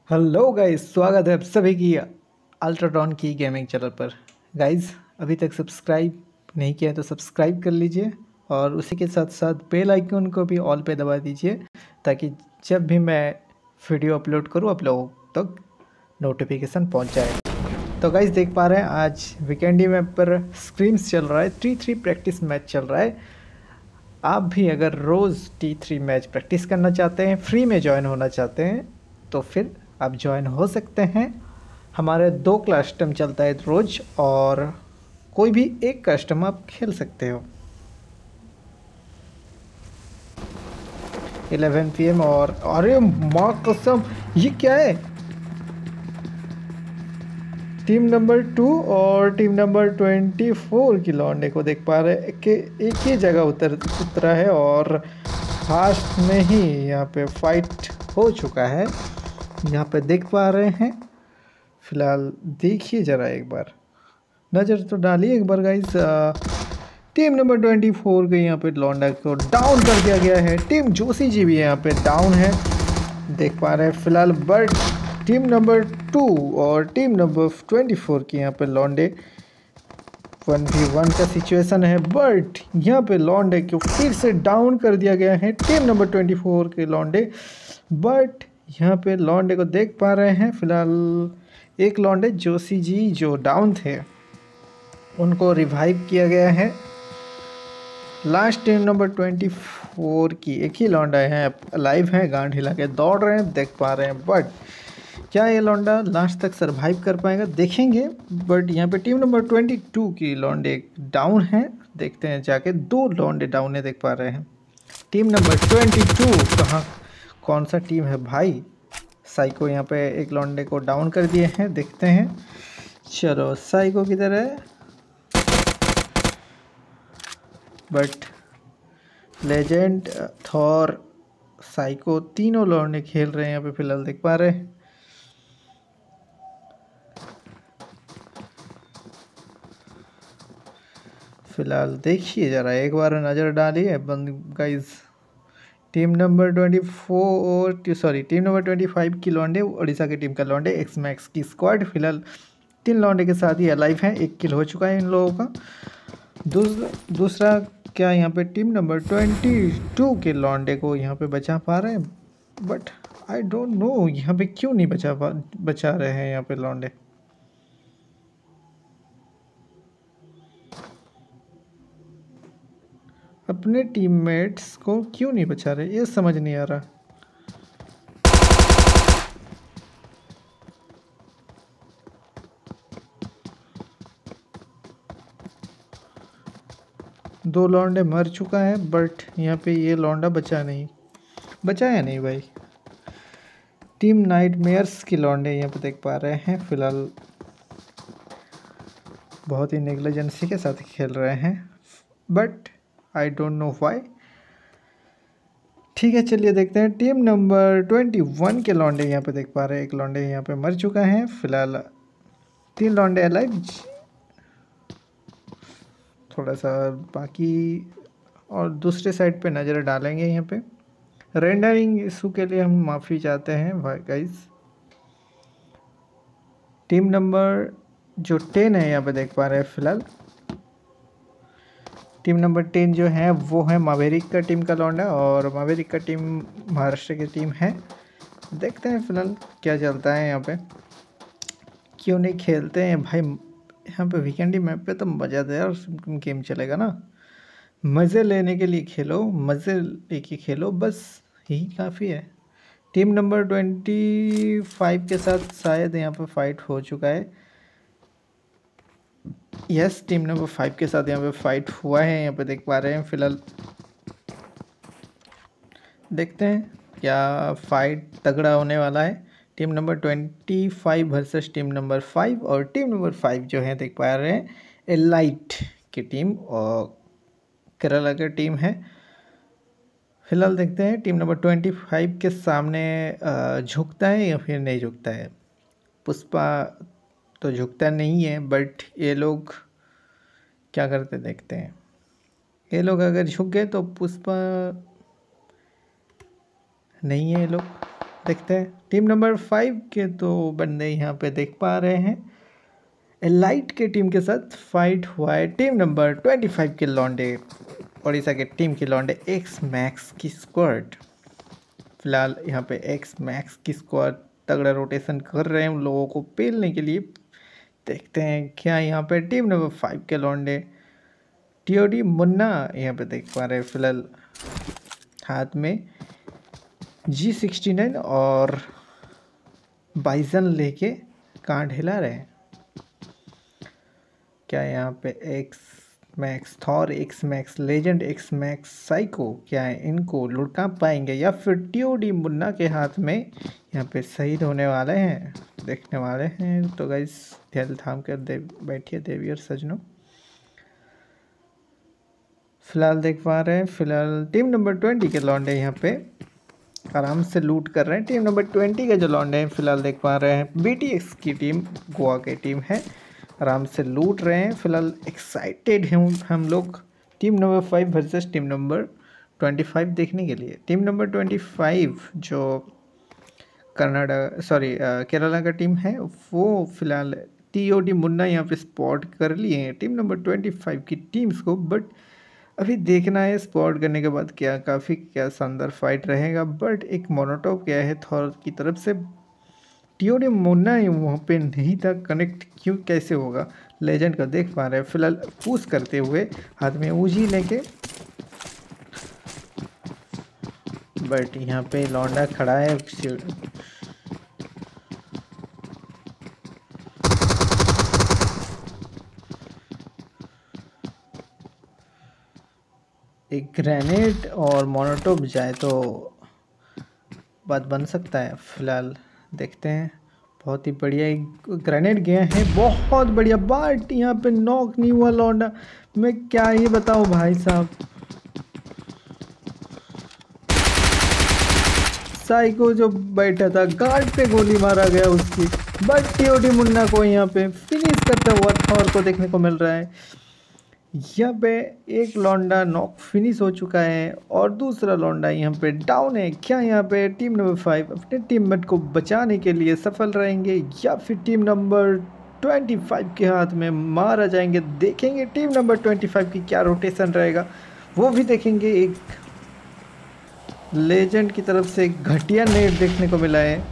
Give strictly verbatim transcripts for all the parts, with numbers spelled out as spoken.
Hello guys, स्वागत है आप सभी की अल्ट्राटॉन की गेमिंग चैनल पर। गाइस, अभी तक सब्सक्राइब नहीं किया है तो सब्सक्राइब कर लीजिए और उसी के साथ साथ बेल आइकन को भी ऑल पे दबा दीजिए ताकि जब भी मैं वीडियो अपलोड करूं आप लोगों तक नोटिफिकेशन पहुंच जाए। तो गाइस, देख पा रहे हैं आज वीकेंडी मैप पर स्क्रीम्स चल रहा है, थ्री थ्री प्रैक्टिस मैच चल रहा है। आप भी अगर रोज़ टी थ्री मैच प्रैक्टिस करना चाहते हैं, फ्री में ज्वाइन होना चाहते हैं तो फिर आप ज्वाइन हो सकते हैं। हमारे दो कस्टम चलता है रोज़ और कोई भी एक कस्टम आप खेल सकते हो इलेवन पी एम। और अरे माँ कसम, ये क्या है? टीम नंबर टू और टीम नंबर ट्वेंटी फोर की लौंडे को देख पा रहे हैं कि एक ही जगह उतर उतरा है और फास्ट में ही यहाँ पे फाइट हो चुका है। यहाँ पे देख पा रहे हैं। फिलहाल देखिए ज़रा एक बार, नज़र तो डालिए एक बार guys. Team number twenty four के यहाँ पे लौंडा को डाउन कर दिया गया है। टीम जोशी जी भी यहाँ पे डाउन है, देख पा रहे हैं फिलहाल। बट टीम नंबर टू और टीम नंबर ट्वेंटी फोर की यहाँ पे लौंडे वन वी वन का सिचुएशन है, बट यहाँ पे लौंडे को फिर से डाउन कर दिया गया है टीम नंबर ट्वेंटी फोर के लौंडे। बट यहाँ पे लौंडे को देख पा रहे हैं फिलहाल, एक लौंडे जोशी जी जो डाउन थे उनको रिवाइव किया गया है। Last team number twenty four की एक ही लौंडा है लाइव है, गांड हिला के दौड़ रहे हैं, देख पा रहे हैं। बट क्या ये लौंडा लास्ट तक सरवाइव कर पाएगा, देखेंगे। बट यहाँ पे टीम नंबर ट्वेंटी टू की लौंडे डाउन है, देखते हैं जाके। दो लौंडे डाउन है, देख पा रहे हैं। टीम नंबर ट्वेंटी टू कहाँ, कौन सा टीम है भाई? साइको यहाँ पे एक लौंडे को डाउन कर दिए हैं, देखते हैं। चलो साइको किधर है? बट लेजेंड, थॉर, साइको तीनों लौंडे खेल रहे हैं यहाँ पे फिलहाल, देख पा रहे हैं। फिलहाल देखिए ज़रा एक बार नज़र डालिए बंद guys. Team number twenty four sorry team number twenty five की लौंडे, उड़ीसा की टीम का लौंडे, एक्स मैक्स की स्क्वाड फिलहाल तीन लौंडे के साथ ही अलाइव हैं। एक किल हो चुका है इन लोगों का। दूसरा दूसरा क्या यहाँ पे टीम नंबर ट्वेंटी टू के लौंडे को यहाँ पे बचा पा रहे हैं, बट आई डोंट नो यहाँ पे क्यों नहीं बचा पा बचा रहे हैं यहाँ पे लौंडे। अपने टीममेट्स को क्यों नहीं बचा रहे, ये समझ नहीं आ रहा। दो लौंडे मर चुका है, बट यहाँ पे ये लौंडा बचा नहीं, बचाया नहीं भाई। टीम नाइटमेयर्स की लौंडे यहाँ पे देख पा रहे हैं फिलहाल, बहुत ही नेग्लिजेंसी के साथ खेल रहे हैं, but I don't know why. ठीक है, चलिए देखते हैं। टीम नंबर ट्वेंटी वन के लौंडे यहाँ पे देख पा रहे हैं, एक लौंडे यहाँ पे मर चुका है फिलहाल। तीन लौंडे अलाइव, थोड़ा सा बाकी। और दूसरे साइड पे नज़र डालेंगे यहाँ पे। रेंडरिंग इशू के लिए हम माफ़ी चाहते हैं भाई गाइस। टीम नंबर जो टेन है यहाँ पे देख पा रहे हैं फिलहाल, टीम नंबर टेन जो है वो है मावेरिक का टीम का लौंडा, और मावेरिक का टीम महाराष्ट्र की टीम है। देखते हैं फिलहाल क्या चलता है यहाँ पे, क्यों नहीं खेलते हैं भाई यहाँ पे वीकेंडी मैप पे। तो मज़ेदार गेम चलेगा ना, मज़े लेने के लिए खेलो, मज़े लेके खेलो, बस यही काफ़ी है। टीम नंबर ट्वेंटी फाइव के साथ शायद यहाँ पे फाइट हो चुका है। यस, टीम नंबर फाइव के साथ यहाँ पे फाइट हुआ है, यहाँ पे देख पा रहे हैं फिलहाल। देखते हैं क्या फाइट तगड़ा होने वाला है। Team number twenty five versus team number five, और टीम नंबर फाइव जो है देख पा रहे हैं एलाइट की टीम और केरला की टीम है। फिलहाल देखते हैं टीम नंबर ट्वेंटी फाइव के सामने झुकता है या फिर नहीं झुकता है। पुष्पा तो झुकता नहीं है, बट ये लोग क्या करते देखते हैं। ये लोग अगर झुक गए तो पुष्पा नहीं है, ये लोग देखते हैं टीम नंबर फाइव के तो बंदे यहाँ पे देख पा रहे हैं। एलाइट के टीम के साथ फाइट हुआ है टीम नंबर ट्वेंटी फाइव के लौंडे, उड़ीसा के टीम के लौंडे एक्स मैक्स की स्क्वाड। फिलहाल यहाँ पे एक्स मैक्स की स्क्वाड तगड़ा रोटेशन कर रहे हैं उन लोगों को पेलने के लिए। देखते हैं क्या यहाँ पे टीम नंबर फाइव के लौंडे टीओडी मुन्ना यहाँ पे देख पा रहे हैं। फिलहाल हाथ में जी सिक्सटी नाइन और बाइजन लेके कांड हिला रहे हैं। क्या यहाँ पे X Max Thor, X Max legend, X Max psycho क्या है इनको लुढ़का पाएंगे या फिर टीओडी मुन्ना के हाथ में यहाँ पे शहीद होने वाले हैं, देखने वाले हैं। तो गाइस ध्यान थाम कर दे बैठिए देवी और सजनों। फिलहाल देख पा रहे हैं फिलहाल टीम नंबर ट्वेंटी के लौंडे यहाँ पे आराम से लूट कर रहे हैं। टीम नंबर ट्वेंटी के जो लौंडे हैं फिलहाल देख पा रहे हैं बीटीएक्स की टीम, गोवा की टीम है, आराम से लूट रहे हैं। फिलहाल एक्साइटेड हैं हम लोग team number five versus team number twenty five देखने के लिए। टीम नंबर ट्वेंटी फाइव जो कर्नाटक सॉरी केरला का टीम है वो फिलहाल टीओडी मुन्ना यहाँ पे स्पॉट कर लिए हैं टीम नंबर ट्वेंटी फाइव की टीम्स को। बट अभी देखना है स्पॉट करने के बाद क्या काफ़ी क्या शानदार फाइट रहेगा। बट एक मोनोटॉप क्या है थॉर की तरफ से, टीओडी मुन्ना वहाँ पे नहीं था, कनेक्ट क्यों कैसे होगा लेजेंड का देख पा रहे हैं। फिलहाल पुश करते हुए हाथ में ऊजी लेके, बट यहाँ पे लौंडा खड़ा है। एक ग्रेनेड और मोनोटॉप जाए तो बात बन सकता है। फिलहाल देखते हैं, बहुत ही बढ़िया एक ग्रेनेड गया है, बहुत बढ़िया। बट यहाँ पे नॉक नहीं हुआ लौंडा, मैं क्या ही बताऊँ भाई साहब। साइको जो बैठा था गार्ड पे गोली मारा गया उसकी, बट टीओडी मुन्ना को यहाँ पे फिनिश करता हुआ थॉर को देखने को मिल रहा है। यहाँ पे एक लौंडा नॉक फिनिश हो चुका है और दूसरा लौंडा यहाँ पे डाउन है। क्या यहाँ पे टीम नंबर फाइव अपने टीममेट को बचाने के लिए सफल रहेंगे या फिर टीम नंबर ट्वेंटी फाइव के हाथ में मारा जाएंगे, देखेंगे। टीम नंबर ट्वेंटी फाइव की क्या रोटेशन रहेगा वो भी देखेंगे। एक लेजेंड की तरफ से घटिया नेट देखने को मिला है।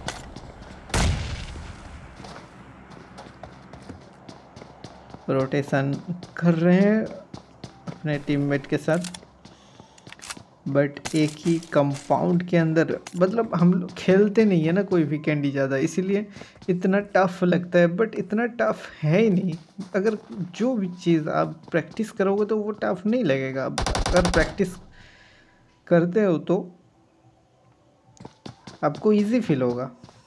रोटेशन कर रहे हैं अपने टीममेट के साथ, बट एक ही कंपाउंड के अंदर, मतलब हम लोग खेलते नहीं है ना कोई भी कैंडी ज़्यादा, इसीलिए इतना टफ लगता है। बट इतना टफ है ही नहीं, अगर जो भी चीज़ आप प्रैक्टिस करोगे तो वो टफ नहीं लगेगा। अगर प्रैक्टिस करते हो तो आपको इजी फील होगा।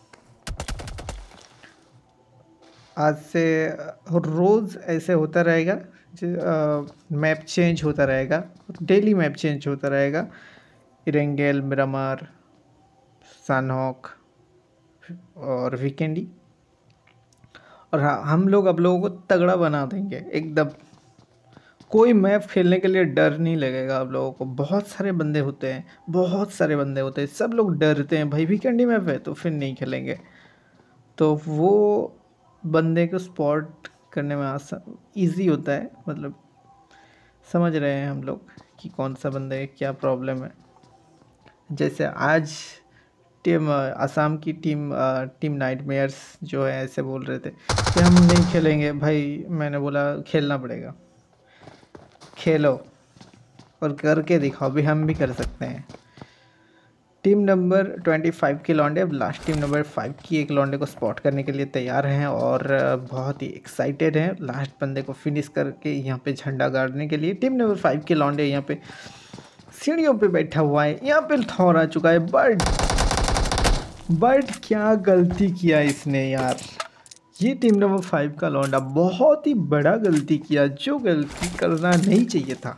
आज से रोज़ ऐसे होता रहेगा, मैप चेंज होता रहेगा, डेली मैप चेंज होता रहेगा। इरेंगेल, मिरामार, सनहॉक और वीकेंडी, और हम लोग आप लोगों को तगड़ा बना देंगे एकदम। कोई मैप खेलने के लिए डर नहीं लगेगा आप लोगों को। बहुत सारे बंदे होते हैं, बहुत सारे बंदे होते हैं, सब लोग डरते हैं भाई वीकेंडी मैप है तो फिर नहीं खेलेंगे। तो वो बंदे को स्पॉट करने में आसान ईजी होता है, मतलब समझ रहे हैं हम लोग कि कौन सा बंदे है, क्या प्रॉब्लम है। जैसे आज टीम असम की टीम टीम नाइटमेयर्स जो है ऐसे बोल रहे थे कि हम नहीं खेलेंगे भाई। मैंने बोला खेलना पड़ेगा, खेलो और करके दिखाओ भी, हम भी कर सकते हैं। टीम नंबर ट्वेंटी फाइव के लौंडे अब लास्ट टीम नंबर फाइव की एक लौंडे को स्पॉट करने के लिए तैयार हैं और बहुत ही एक्साइटेड हैं लास्ट बंदे को फिनिश करके यहाँ पे झंडा गाड़ने के लिए। टीम नंबर फाइव के लौंडे यहाँ पे सीढ़ियों पे बैठा हुआ है, यहाँ पे थौर आ चुका है। बट बट क्या गलती किया इसने यार, ये टीम नंबर फाइव का लौंडा बहुत ही बड़ा गलती किया, जो गलती करना नहीं चाहिए था।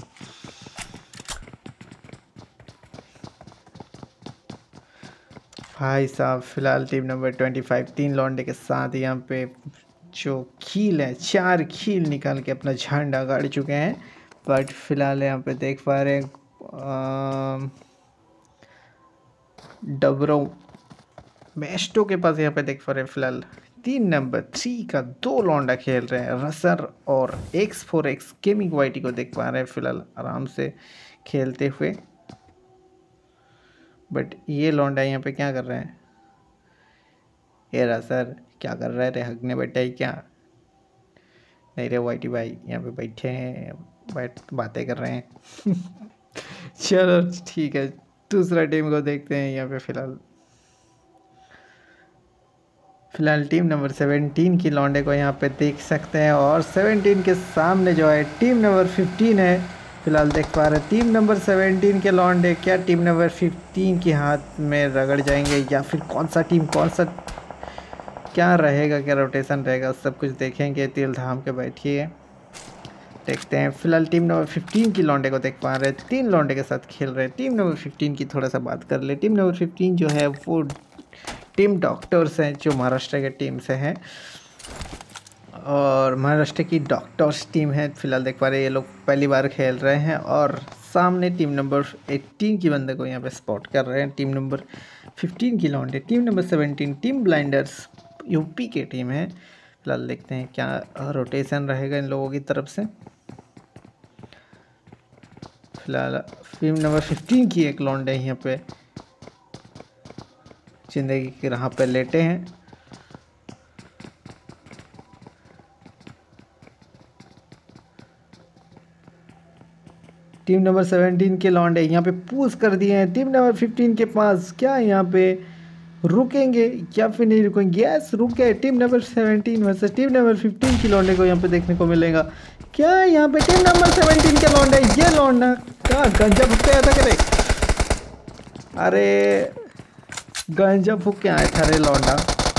भाई साहब फिलहाल टीम नंबर ट्वेंटी फाइव तीन लौंडे के साथ यहाँ पे जो खील है, चार खील निकाल के अपना झंडा गाड़ चुके हैं। बट फिलहाल यहाँ पे देख पा रहे हैं डबरो मेस्टो के पास यहाँ पे देख पा रहे हैं फिलहाल तीन नंबर थ्री का दो लौंडा खेल रहे हैं, रसर और X four X gaming YT को देख पा रहे हैं फिलहाल आराम से खेलते हुए। बट ये लौंडा यहाँ पे क्या कर रहे हैं? ये रसर क्या कर रहे रे? हगने बैठा है क्या? नहीं रे वाइटी भाई यहाँ पे बैठे हैं, बैठ बातें कर रहे हैं। चलो ठीक है, दूसरा टीम को देखते हैं। यहाँ पे फिलहाल फिलहाल टीम नंबर सेवनटीन की लौंडे को यहाँ पे देख सकते हैं और सेवनटीन के सामने जो है टीम नंबर फिफ्टीन है फिलहाल देख पा रहे हैं। टीम नंबर सेवनटीन के लौंडे क्या टीम नंबर फिफ्टीन के हाथ में रगड़ जाएंगे या फिर कौन सा टीम कौन सा क्या रहेगा, क्या रोटेशन रहेगा, सब कुछ देखेंगे। तिल थाम के बैठिए, देखते हैं। फिलहाल टीम नंबर फिफ्टीन की लौंडे को देख पा रहे हैं, तीन लौंडे के साथ खेल रहे हैं। टीम नंबर फिफ्टीन की थोड़ा सा बात कर ले। टीम नंबर फिफ्टीन जो है वो टीम डॉक्टर्स हैं जो महाराष्ट्र के टीम से हैं और महाराष्ट्र की डॉक्टर्स टीम है फिलहाल देख पा रहे हैं। ये लोग पहली बार खेल रहे हैं और सामने टीम नंबर अठारह की बंदे को यहाँ पे स्पॉट कर रहे हैं। टीम नंबर फिफ्टीन की लौंडे। Team number seventeen team blinders UP की टीम है। फिलहाल देखते हैं क्या रोटेशन रहेगा इन लोगों की तरफ से। फिलहाल टीम नंबर फिफ्टीन की एक लौंडे यहाँ पे जिंदगी की राह पे लेटे हैं। टीम नंबर सेवनटीन के लौंडे यहाँ पे पुश कर दिए हैं टीम नंबर फिफ्टीन के पास। क्या यहाँ पे रुकेंगे या फिर नहीं रुकेंगे? यस रुक गए। Team number seventeen versus team number fifteen की लौंडे को यहाँ पे देखने को मिलेगा। क्या यहाँ पे टीम नंबर सेवनटीन के लौंडे, ये लौंडा क्या गंजा फूक के आया था? करे अरे गंजा फूक के आया था रे लौंडा।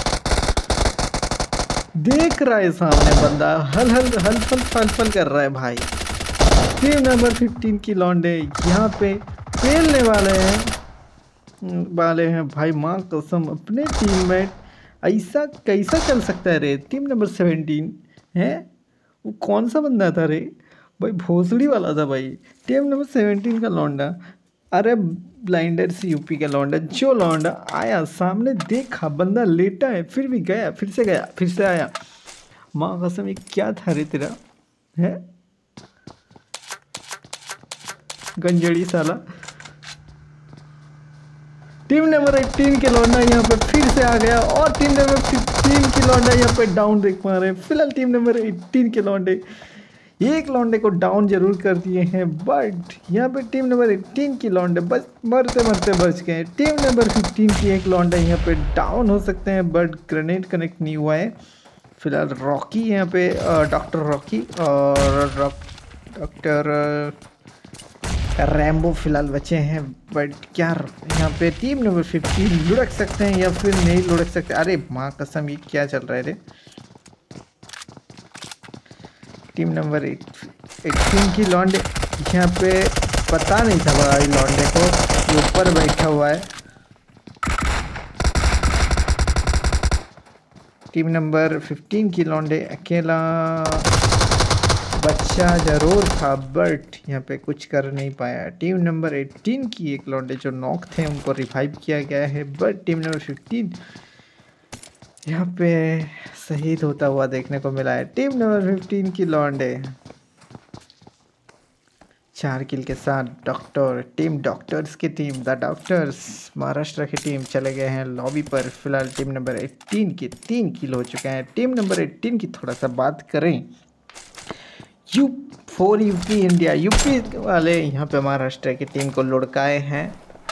देख रहा है सामने बंदा हल हल हल फल फल फल कर रहा है भाई। टीम नंबर फिफ्टीन की लौंडे यहाँ पे खेलने वाले हैं वाले हैं भाई। माँ कसम अपने टीममेट ऐसा कैसा चल सकता है रे? टीम नंबर सेवनटीन है वो कौन सा बंदा था रे भाई? भोसड़ी वाला था भाई। टीम नंबर सेवनटीन का लौंडा, अरे ब्लाइंडर्स यूपी का लौंडा, जो लौंडा आया सामने देखा बंदा लेटा है फिर भी गया, फिर से गया, फिर से आया। माँ कसम ये क्या था रे तेरा है गंजड़ी साला। टीम नंबर अठारह के लौंडा यहाँ पे फिर से आ गया और टीम नंबर फिफ्टीन की लौंडा यहाँ पे डाउन देख पा रहे हैं। फिलहाल टीम नंबर अठारह के लौंडे एक लौंडे को डाउन जरूर कर दिए हैं बट यहाँ पे टीम नंबर अठारह की लौंडे बच मरते मरते बच गए। टीम नंबर फिफ्टीन की एक लौंडा यहाँ पे डाउन हो सकते हैं बट ग्रेनेड कनेक्ट नहीं हुआ है। फिलहाल रॉकी यहाँ पे डॉक्टर रॉकी और डॉक्टर रैम्बो फिलहाल बचे हैं बट क्या यहाँ पे टीम नंबर फिफ्टीन लुढ़क सकते हैं या फिर नहीं लुढ़क सकते? अरे माँ कसम ये क्या चल रहा है रे? टीम नंबर अठारह की लौंडे यहाँ पे पता नहीं था भाई लौंडे को, ये ऊपर बैठा हुआ है। टीम नंबर फिफ्टीन की लौंडे अकेला बच्चा जरूर था बट यहाँ पे कुछ कर नहीं पाया। टीम नंबर अठारह की एक लौंडे जो नॉक थे उनको रिवाइव किया गया है बट टीम नंबर फिफ्टीन यहाँ पे शहीद होता हुआ देखने को मिला है। टीम नंबर फिफ्टीन की लौंडे चार किल के साथ डॉक्टर टीम डॉक्टर्स की टीम द डॉक्टर्स महाराष्ट्र की टीम चले गए हैं लॉबी पर। फिलहाल टीम नंबर अठारह की तीन किल हो चुके हैं। टीम नंबर अठारह की थोड़ा सा बात करें, U four UP India UP वाले यहाँ पे महाराष्ट्र की टीम को लुढ़काए हैं।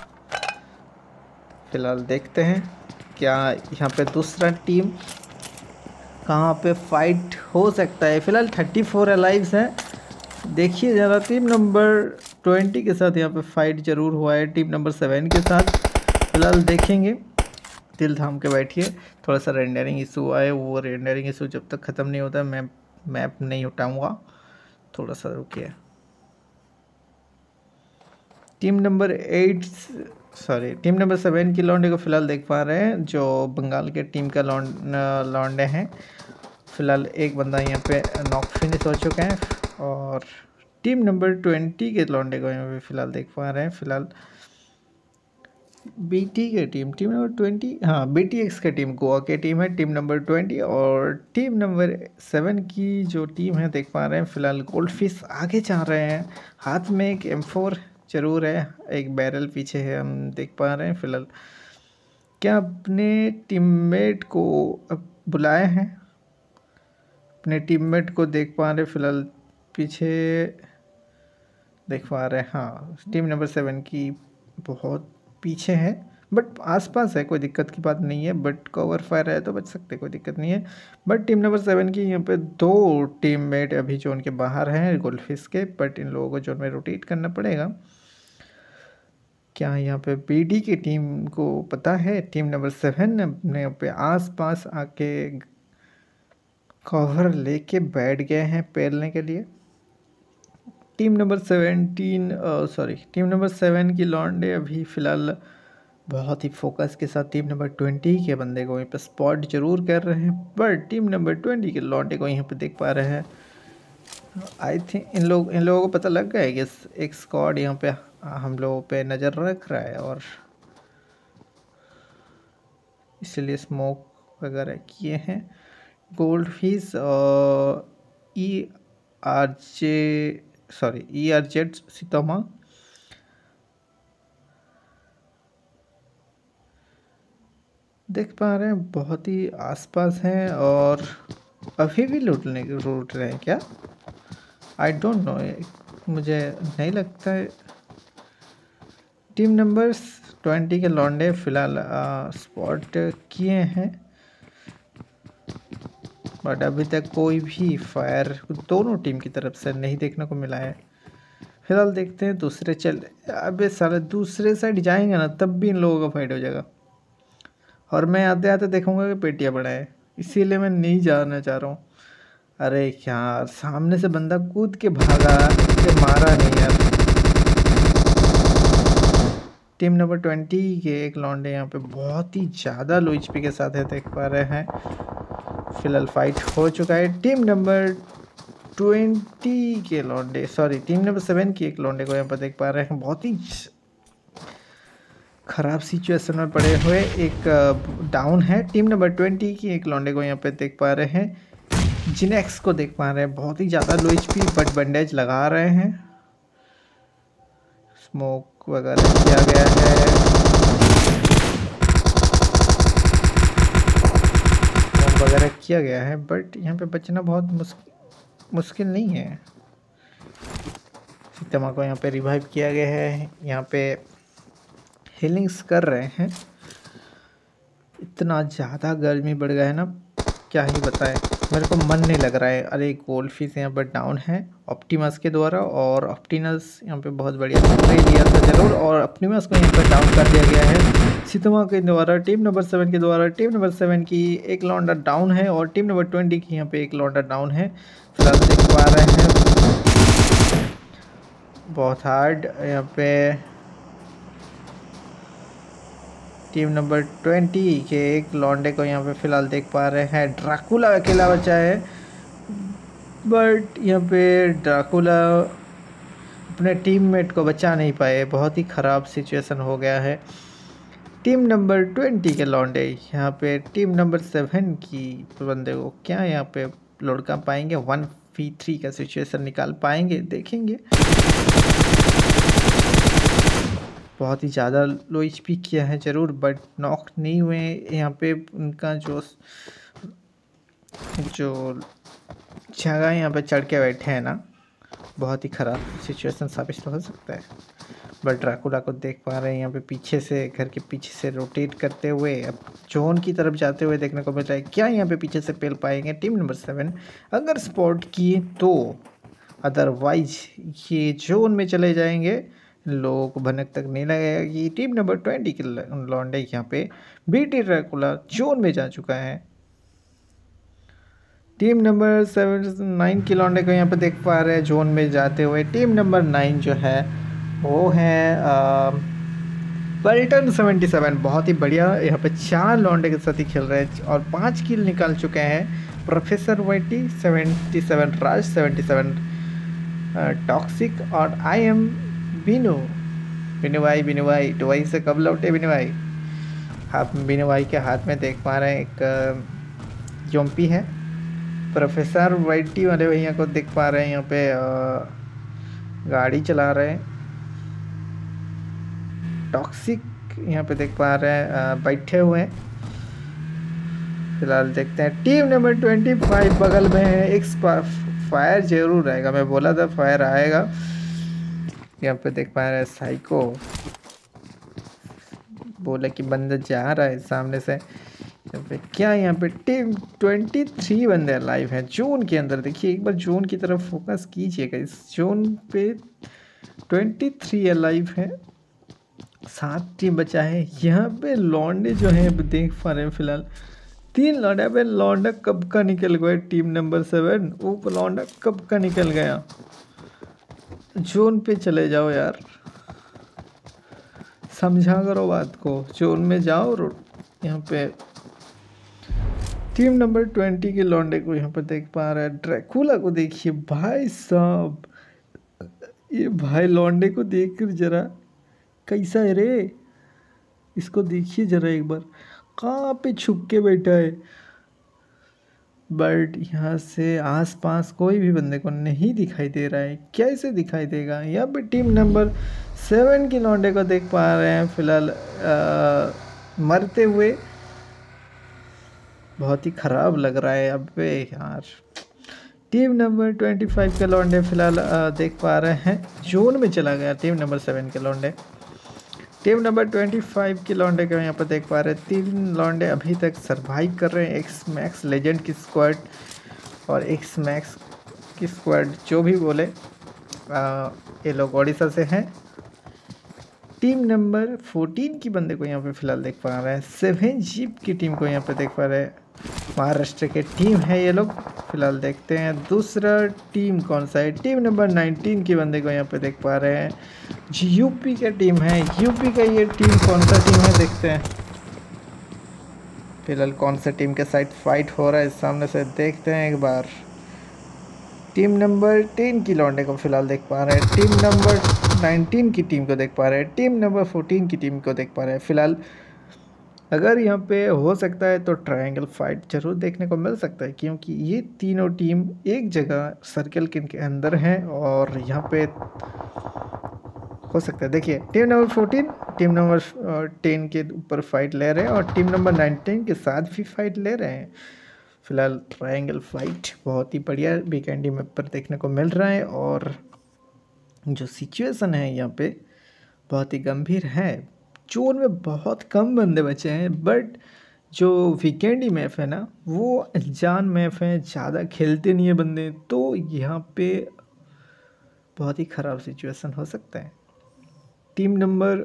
फिलहाल देखते हैं क्या यहाँ पे दूसरा टीम कहाँ पे फाइट हो सकता है। फिलहाल थर्टी फोर अलाइव्स हैं, देखिए ज़रा। टीम नंबर ट्वेंटी के साथ यहाँ पे फाइट जरूर हुआ है टीम नंबर सेवन के साथ। फिलहाल देखेंगे, दिल थाम के बैठिए। थोड़ा सा रेंडरिंग इशू हुआ है, वो रेंडरिंग इशू जब तक ख़त्म नहीं होता मैं मैप नहीं उठाऊँगा, थोड़ा सा रुकिए। Team number eight sorry team number seven की लौंडे को फिलहाल देख पा रहे हैं जो बंगाल के टीम का लौंडे हैं। फिलहाल एक बंदा यहाँ पे नॉक फिनिश हो चुका है और टीम नंबर ट्वेंटी के लौंडे को यहाँ पे फिलहाल देख पा रहे हैं। फिलहाल बीटी के टीम टीम नंबर ट्वेंटी, हाँ बीटीएक्स का टीम गोवा के टीम है टीम नंबर ट्वेंटी। और टीम नंबर सेवन की जो टीम है देख पा रहे हैं फिलहाल गोल्डफिश आगे जा रहे हैं, हाथ में एक एम फोर जरूर है, एक बैरल पीछे है हम देख पा रहे हैं फिलहाल। क्या अपने टीममेट को अब बुलाए हैं, अपने टीममेट को देख पा रहे फिलहाल पीछे देख पा रहे हैं। हाँ टीम नंबर सेवन की बहुत पीछे है बट आसपास है, कोई दिक्कत की बात नहीं है, बट कवर फायर है तो बच सकते, कोई दिक्कत नहीं है। बट टीम नंबर सेवन की यहाँ पे दो टीममेट अभी जोन के बाहर हैं गोल्डफिश के, बट इन लोगों को जोन में रोटेट करना पड़ेगा। क्या यहाँ पे बीडी की टीम को पता है टीम नंबर सेवन अपने पे आस पास आके कवर लेके बैठ गए हैं पेलने के लिए। Team number seventeen sorry team number seven की लॉन्डे अभी फ़िलहाल बहुत ही फोकस के साथ टीम नंबर ट्वेंटी के बंदे को यहाँ पे स्पॉट जरूर कर रहे हैं, बट टीम नंबर ट्वेंटी के लॉन्डे को यहाँ पे देख पा रहे हैं। आई थिंक इन लोग इन लोगों को पता लग गया है कि एक स्क्वाड यहाँ पे हम लोगों पे नज़र रख रहा है और इसलिए स्मोक वगैरह किए हैं। Goldfish E R J sorry E R Z सितोमा देख पा रहे हैं बहुत ही आसपास हैं और अभी भी लूटने लूट रहे हैं क्या, आई डोंट नो, मुझे नहीं लगता है। टीम नंबर ट्वेंटी के लॉन्डे फिलहाल स्पॉट किए हैं बट अभी तक कोई भी फायर दोनों टीम की तरफ से नहीं देखने को मिला है। फिलहाल देखते हैं दूसरे चल, अबे साले दूसरे साइड जाएंगे ना तब भी इन लोगों का फाइट हो जाएगा और मैं आते आते देखूंगा कि पेटियाँ बड़ा है, इसीलिए मैं नहीं जाना चाह रहा हूँ। अरे यार सामने से बंदा कूद के भागा के मारा नहीं यार। टीम नंबर ट्वेंटी के एक लॉन्डे यहाँ पे बहुत ही ज़्यादा लो एचपी के साथ है देख पा रहे हैं। फिलहाल फाइट हो चुका है। टीम नंबर ट्वेंटी के लॉन्डे सॉरी टीम नंबर सेवन की एक लॉन्डे को यहाँ पर देख पा रहे हैं बहुत ही ख़राब सिचुएशन में पड़े हुए, एक डाउन है। टीम नंबर ट्वेंटी की एक लॉन्डे को यहाँ पे देख पा रहे हैं, जिनेक्स को देख पा रहे हैं बहुत ही ज़्यादा लो एचपी बट बैंडेज लगा रहे हैं। स्मोक वगैरह किया गया है, स्मोक वगैरह किया गया है बट यहाँ पे बचना बहुत मुश्किल मुश्किल नहीं है। सितमा को यहाँ पे रिवाइव किया गया है, यहाँ पे हीलिंग्स कर रहे हैं। इतना ज़्यादा गर्मी बढ़ गया है ना क्या ही बताएं, मेरे को मन नहीं लग रहा है। अरे गोल्डफिश यहाँ पर डाउन है ऑप्टिमस के द्वारा और ऑप्टिमस यहाँ पे बहुत बढ़िया स्प्रे लिया था जरूर और ऑप्टिमस को यहाँ पर डाउन कर दिया गया है सितमा के द्वारा। टीम नंबर सेवन के द्वारा टीम नंबर सेवन की एक लॉन्डा डाउन है और टीम नंबर ट्वेंटी की यहाँ पे एक लॉन्डा डाउन है। फिलहाल देख पा रहे हैं बहुत हार्ड यहाँ पे टीम नंबर ट्वेंटी के एक लॉन्डे को यहाँ पे फिलहाल देख पा रहे हैं। ड्राकुला अकेला बचा है बट यहाँ पे ड्राकुला अपने टीममेट को बचा नहीं पाए, बहुत ही ख़राब सिचुएशन हो गया है। टीम नंबर ट्वेंटी के लॉन्डे यहाँ पे टीम नंबर सेवन की बंदे को क्या यहाँ पे लड़का पाएंगे, वन वी थ्री का सिचुएशन निकाल पाएंगे, देखेंगे। बहुत ही ज़्यादा लो एचपी किया है ज़रूर बट नॉक नहीं हुए। यहाँ पे उनका जो जो जगह यहाँ पे चढ़ के बैठे हैं ना, बहुत ही ख़राब सिचुएशन साबित हो सकता है। बट ड्राकुला को देख पा रहे हैं यहाँ पे पीछे से, घर के पीछे से रोटेट करते हुए अब जोन की तरफ जाते हुए देखने को मिल रहा है। क्या यहाँ पे पीछे से पेल पाएंगे टीम नंबर सेवन अगर स्पॉट किए तो, अदरवाइज ये जोन में चले जाएंगे। लोगों को भनक तक नहीं लगेगा कि टीम नंबर ट्वेंटी के लॉन्डे यहाँ पे बीटी ड्रैकुला जोन में जा चुका है। टीम नंबर सेवन नाइन के लॉन्डे को यहाँ पे देख पा रहे हैं जोन में जाते हुए। टीम नंबर नाइन जो है वो है पल्टन सेवेंटी सेवन, बहुत ही बढ़िया यहाँ पे चार लॉन्डे के साथ ही खेल रहे हैं और पाँच किल निकाल चुके हैं। Professor YT seventy seven, Raj seventy seven, toxic और आई एम बीनो बिनू भाई बिनू भाई दुबई से कब लौटे बिनू भाई? आप बिनू भाई के हाथ में देख पा रहे हैं एक जोम्पी है। प्रोफेसर वाइटी वाले भैया को देख पा रहे हैं यहाँ पे अ, गाड़ी चला रहे हैं। टॉक्सिक यहाँ पे देख पा रहे हैं अ, बैठे हुए हैं। फिलहाल देखते हैं टीम नंबर ट्वेंटी फाइव बगल में है। एक फायर जरूर आएगा, मैं बोला था फायर आएगा। यहाँ पे देख पा रहे हैं साइको बोला कि बंदा जा रहा है सामने से। यहाँ पे क्या यहाँ पे टीम ट्वेंटी थ्री बंदे लाइव हैं जोन के अंदर। देखिए एक बार जोन की तरफ फोकस कीजिएगा। इस जोन पे ट्वेंटी थ्री लाइव है, सात टीम बचा है। यहाँ पे लौंडे जो है देख पा रहे हैं फिलहाल तीन लौंडा पे। लौंडा कब का निकल गया टीम नंबर सेवन, वो लौंडा कब का निकल गया। जोन पे चले जाओ यार, समझा करो बात को, जोन में जाओ। यहाँ पे टीम नंबर ट्वेंटी के लौंडे को यहाँ पर देख पा रहा है। ड्रैकुला को देखिए भाई साहब, ये भाई लौंडे को देख कर जरा कैसा है रे, इसको देखिए जरा एक बार, कहाँ पे छुप के बैठा है। बट यहाँ से आसपास कोई भी बंदे को नहीं दिखाई दे रहा है। कैसे दिखाई देगा? यहाँ पे टीम नंबर सेवन की लौंडे को देख पा रहे हैं फिलहाल मरते हुए। बहुत ही ख़राब लग रहा है अबे यार। टीम नंबर ट्वेंटी फाइव के लौंडे फिलहाल देख पा रहे हैं जोन में चला गया टीम नंबर सेवन के लौंडे। टीम नंबर ट्वेंटी फाइव के लौंडे को यहाँ पर देख पा रहे हैं तीन लौंडे अभी तक सरवाइव कर रहे हैं। एक्स मैक्स लेजेंड की स्क्वाड और एक्स मैक्स की स्क्वाड जो भी बोले, आ, ये लोग ओडिशा से हैं। टीम नंबर फोर्टीन की बंदे को यहाँ पे फिलहाल देख पा रहे हैं। सेवन जीप की टीम को यहाँ पे देख पा रहे हैं, महाराष्ट्र के टीम है ये लोग। फिलहाल देखते हैं दूसरा टीम कौन सा है। टीम नंबर नाइनटीन की बंदे को यहाँ पे देख पा रहे हैं, जी यूपी का टीम है। यूपी का ये टीम कौन सा टीम है देखते हैं फिलहाल कौन सा टीम के साइड फाइट हो रहा है सामने से, देखते हैं एक बार। टीम नंबर टेन की लौंडे को फिलहाल देख पा रहे हैं। टीम नंबर नाइनटीन की टीम को देख पा रहे हैं। टीम नंबर फोर्टीन की टीम को देख पा रहे हैं। फिलहाल अगर यहाँ पे हो सकता है तो ट्रायंगल फाइट जरूर देखने को मिल सकता है, क्योंकि ये तीनों टीम एक जगह सर्कल के अंदर हैं और यहाँ पे हो सकता है। देखिए team number fourteen team number ten के ऊपर फाइट ले रहे हैं और टीम नंबर नाइनटीन के साथ भी फाइट ले रहे हैं। फिलहाल ट्रायंगल फाइट बहुत ही बढ़िया बीकेंडी मैप पर देखने को मिल रहा है और जो सिचुएशन है यहाँ पे बहुत ही गंभीर है। जोन में बहुत कम बंदे बचे हैं, बट जो वीकेंडी मैप है ना वो अनजान मैप है, ज़्यादा खेलते नहीं है बंदे, तो यहाँ पे बहुत ही ख़राब सिचुएशन हो सकता है। टीम नंबर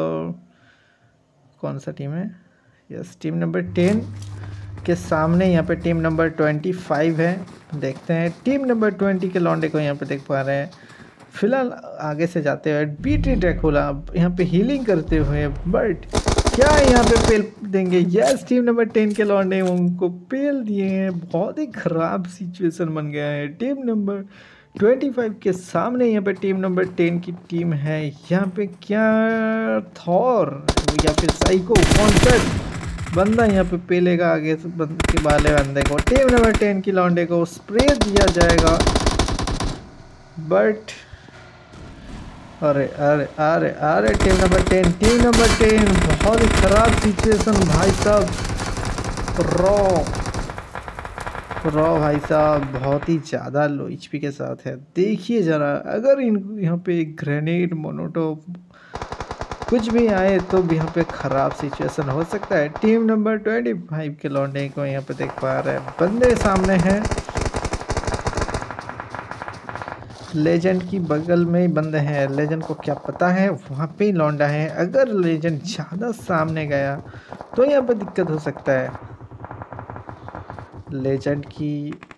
कौन सा टीम है? यस टीम नंबर टेन के सामने यहाँ पे टीम नंबर ट्वेंटी फाइव है। देखते हैं टीम नंबर ट्वेंटी के लौंडे को यहाँ पे देख पा रहे हैं। फिलहाल आगे से जाते हुए बीटी ड्रैकुला यहाँ पे हीलिंग करते हुए, बट क्या यहाँ पे पेल देंगे? यस टीम नंबर टेन के लौंडे उनको पेल दिए हैं। बहुत ही ख़राब सिचुएशन बन गया है। टीम नंबर ट्वेंटी फाइव के सामने यहाँ पे टीम नंबर टेन की टीम है। यहाँ पे क्या थॉर या फिर साइको कॉन्सेप्ट बंदा यहाँ पे पेलेगा आगे से बंद के वाले बंदे को। टीम नंबर टेन की लौंडे को स्प्रे दिया जाएगा, बट अरे अरे अरे अरे team number ten team number ten बहुत ही ख़राब सिचुएशन भाई साहब। रॉ रॉ भाई साहब बहुत ही ज़्यादा लो एचपी के साथ है। देखिए ज़रा, अगर इन यहाँ पे ग्रेनेड मोनोटो कुछ भी आए तो भी यहाँ पे ख़राब सिचुएशन हो सकता है। टीम नंबर ट्वेंटी फाइव के लौंडे को यहाँ पे देख पा रहे हैं, बंदे सामने हैं। लेजेंड की बगल में ही बंदे हैं। लेजेंड को क्या पता है वहाँ पे ही लौंडा है। अगर लेजेंड ज़्यादा सामने गया तो यहाँ पे दिक्कत हो सकता है। लेजेंड की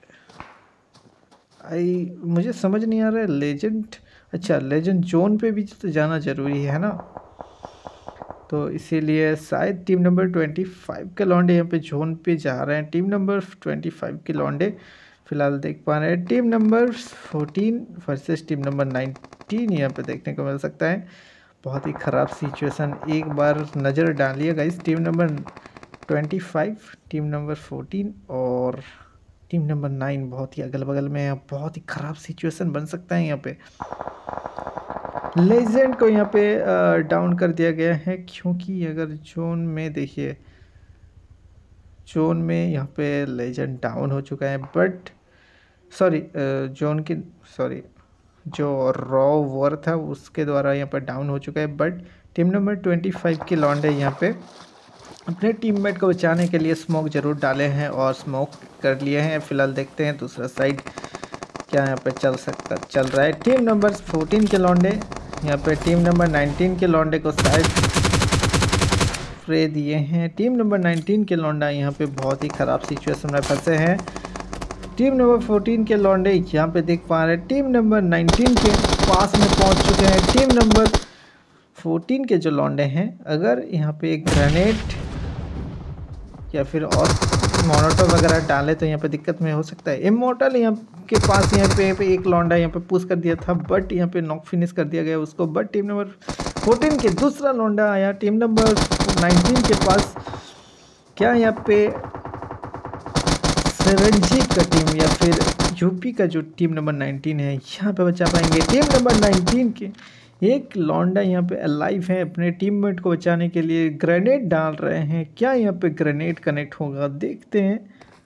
आई मुझे समझ नहीं आ रहा है। लेजेंड अच्छा लेजेंड जोन पे भी तो जाना ज़रूरी है ना, तो इसीलिए शायद टीम नंबर ट्वेंटी फाइव के लौंडे यहाँ पे जोन पे जा रहे हैं। टीम नंबर ट्वेंटी फाइव के लौंडे फिलहाल देख पा रहे हैं। Team number fourteen versus team number nineteen यहाँ पे देखने को मिल सकता है। बहुत ही ख़राब सिचुएशन, एक बार नज़र डालिए guys. Team number twenty five, team number fourteen और टीम नंबर नाइन बहुत ही अगल बगल में है। बहुत ही ख़राब सिचुएशन बन सकता है यहाँ पे। लेजेंड को यहाँ पे डाउन कर दिया गया है, क्योंकि अगर जोन में देखिए, जोन में यहाँ पे लेजेंड डाउन हो चुका है, बट सॉरी जोन की सॉरी जो रॉ वॉर था उसके द्वारा यहाँ पर डाउन हो चुका है। But team number twenty five के लॉन्डे यहाँ पे अपने टीममेट को बचाने के लिए स्मोक ज़रूर डाले हैं और स्मोक कर लिए हैं। फिलहाल देखते हैं दूसरा साइड क्या यहाँ पे चल सकता चल रहा है। टीम नंबर फोर्टीन के लॉन्डे यहाँ पे टीम नंबर नाइनटीन के लॉन्डे को साइड स्प्रे दिए हैं। टीम नंबर नाइनटीन के लॉन्डा यहाँ पे बहुत ही ख़राब सिचुएशन में फंसे हैं। टीम नंबर फोर्टीन के लॉन्डे यहाँ पे देख पा रहे हैं टीम नंबर नाइनटीन के पास में पहुँच चुके हैं। टीम नंबर फोर्टीन के जो लॉन्डे हैं, अगर यहाँ पे एक ग्रेनेड या फिर और मोनोटो वगैरह डाले तो यहाँ पे दिक्कत में हो सकता है। इमोर्टल यहाँ के पास यहाँ पे, पे एक लॉन्डा यहाँ पे पुश कर दिया था, बट यहाँ पे नॉक फिनिश कर दिया गया उसको। बट टीम नंबर फोर्टीन के दूसरा लॉन्डा आया टीम नंबर नाइनटीन के पास। क्या यहाँ पे सेवेंजी का टीम या फिर यूपी का जो टीम नंबर नाइनटीन है यहाँ पे बचा पाएंगे? टीम नंबर नाइनटीन के एक लॉन्डा यहाँ पे अलाइव है, अपने टीममेट को बचाने के लिए ग्रेनेड डाल रहे हैं। क्या यहाँ पे ग्रेनेड कनेक्ट होगा, देखते हैं।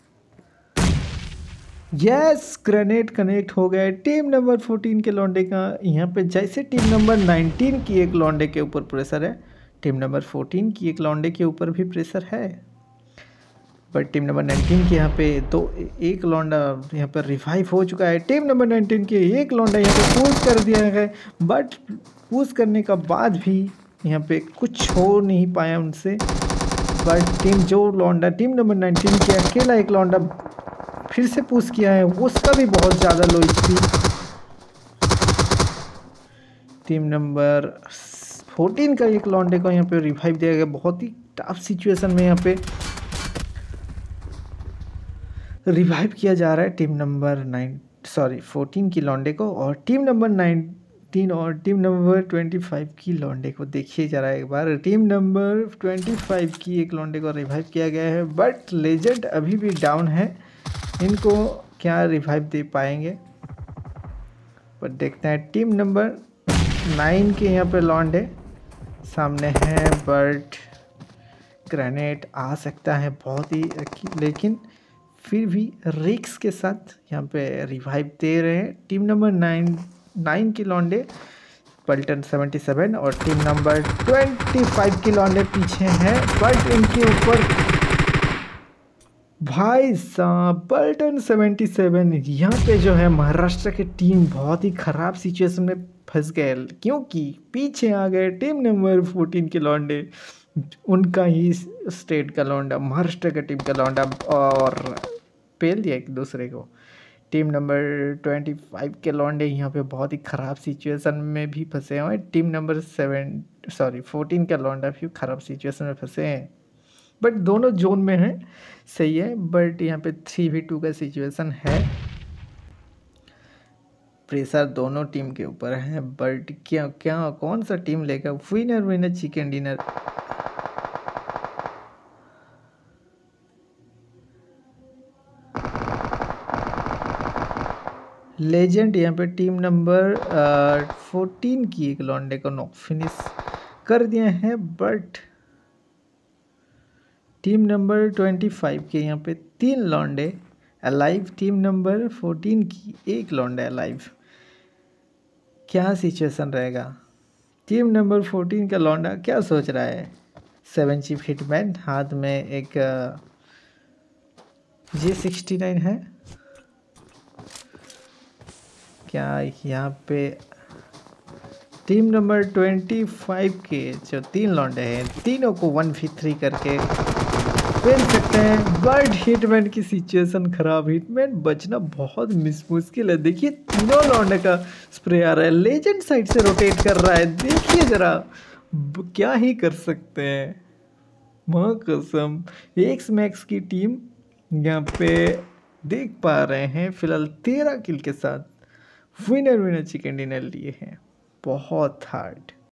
यस, ग्रेनेड कनेक्ट हो गया। टीम नंबर फोर्टीन के लॉन्डे का यहाँ पे जैसे टीम नंबर नाइनटीन की एक लॉन्डे के ऊपर प्रेशर है, टीम नंबर फोर्टीन की एक लॉन्डे के ऊपर भी प्रेशर है। बट टीम नंबर नाइनटीन के यहाँ पे तो एक लॉन्डा यहाँ पर रिवाइव हो चुका है। टीम नंबर नाइनटीन के एक लॉन्डा यहाँ पे पुश कर दिया है, बट पुश करने का बाद भी यहाँ पे कुछ हो नहीं पाया उनसे। बट टीम जो लॉन्डा टीम नंबर नाइनटीन के अकेला एक लॉन्डा फिर से पुश किया है, उसका भी बहुत ज़्यादा low HP. Team number fourteen का एक लॉन्डे को यहाँ पे रिवाइव दिया गया। बहुत ही टफ सिचुएशन में यहाँ पे रिवाइव किया जा रहा है team number nine sorry fourteen की लॉन्डे को, और टीम नंबर नाइनटीन और टीम नंबर ट्वेंटी फाइव की लॉन्डे को देखिए जरा एक बार। टीम नंबर ट्वेंटी फाइव की एक लॉन्डे को रिवाइव किया गया है, बट लेजेंड अभी भी डाउन है। इनको क्या रिवाइव दे पाएंगे, पर देखते हैं। टीम नंबर नाइन के यहाँ पे लॉन्डे सामने हैं, बट ग्रेनेड आ सकता है बहुत ही, लेकिन फिर भी रिक्स के साथ यहाँ पे रिवाइव दे रहे हैं। टीम नंबर नाइन नाइन की लॉन्डे पल्टन सेवेंटी सेवन और टीम नंबर ट्वेंटी फाइव की लॉन्डे पीछे हैं, बट इनके ऊपर भाई साहब पल्टन सेवेंटी सेवन यहाँ पे जो है महाराष्ट्र की टीम बहुत ही ख़राब सिचुएशन में फंस गए, क्योंकि पीछे आ गए टीम नंबर फोर्टीन के लॉन्डे, उनका ही स्टेट का लॉन्डा, महाराष्ट्र का टीम का लॉन्डा, और पेल दिया एक दूसरे को। टीम नंबर ट्वेंटी फाइव के लॉन्डे यहाँ पे बहुत ही ख़राब सिचुएशन में भी फंसे हुए हैं। Team number seven sorry fourteen का लॉन्डा भी ख़राब सिचुएशन में फंसे हैं, बट दोनों जोन में हैं, सही है। बट यहाँ पे थ्री वी टू का सिचुएशन है, प्रेशर दोनों टीम के ऊपर है। बट क्या क्या कौन सा टीम लेगा winner winner chicken dinner? Legend यहाँ पे टीम नंबर फोर्टीन की एक लॉन्डे को नॉक फिनिश कर दिए हैं, but team number twenty five के यहाँ पे तीन लॉन्डे अलाइव, टीम नंबर फोर्टीन की एक लॉन्डे अलाइव। क्या सिचुएशन रहेगा? टीम नंबर फोर्टीन का लॉन्डा क्या सोच रहा है? सेवन चीफ हिटमैन, हाथ में एक जी सिक्सटी नाइन है। क्या यहाँ पे टीम नंबर ट्वेंटी फाइव के जो तीन लॉन्डे हैं, तीनों को वन वी थ्री करके फेल सकते हैं, बट हिटमैन की सिचुएशन खराब। हिटमैन बचना बहुत मुश्किल है। देखिए तीनों लॉन्डे का स्प्रे आ रहा है, लेजेंड साइड से रोटेट कर रहा है। देखिए जरा क्या ही कर सकते हैं, मां कसम। एक्स मैक्स की टीम यहाँ पे देख पा रहे हैं फिलहाल तेरह किल के साथ विनर विनर चिकन डिनर लिए हैं। बहुत हार्ड।